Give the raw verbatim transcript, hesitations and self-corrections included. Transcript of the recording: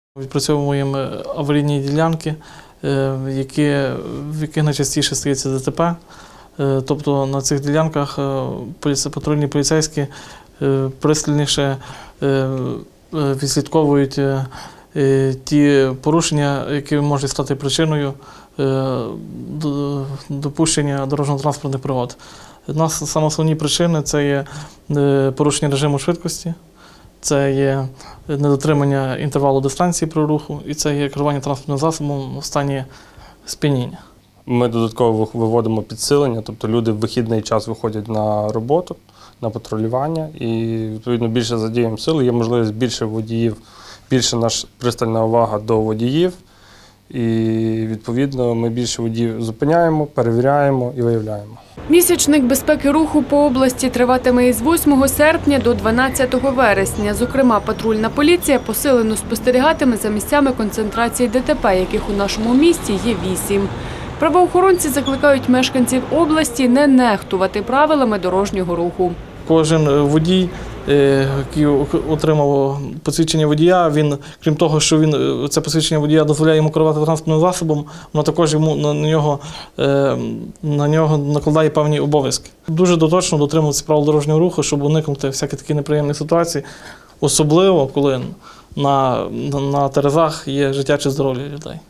Відпрацьовуємо аварійні ділянки, які, в яких найчастіше стається ДТП. Тобто на цих ділянках патрульні поліцейські пристальніше відслідковують ті порушення, які можуть стати причиною допущення дорожньо-транспортних пригод. У нас саме основні причини – це є порушення режиму швидкості, це є недотримання інтервалу дистанції при руху і це є керування транспортним засобом в стані сп'яніння. Ми додатково виводимо підсилення, тобто люди в вихідний час виходять на роботу, на патрулювання і, відповідно, більше задіємо сил, є можливість більше водіїв, більше наша пристальна увага до водіїв і, відповідно, ми більше водіїв зупиняємо, перевіряємо і виявляємо. Місячник безпеки руху по області триватиме із восьмого серпня до дванадцятого вересня. Зокрема, патрульна поліція посилено спостерігатиме за місцями концентрації ДТП, яких у нашому місті є вісім. Правоохоронці закликають мешканців області не нехтувати правилами дорожнього руху. Кожен водій, який отримав посвідчення водія, він, крім того, що він, це посвідчення водія дозволяє йому керувати транспортним засобом, воно також йому, на, нього, на нього накладає певні обов'язки. Дуже доточно дотримуватися правил дорожнього руху, щоб уникнути всяких таких неприємних ситуацій, особливо коли на, на терезах є життя чи здоров'я людей.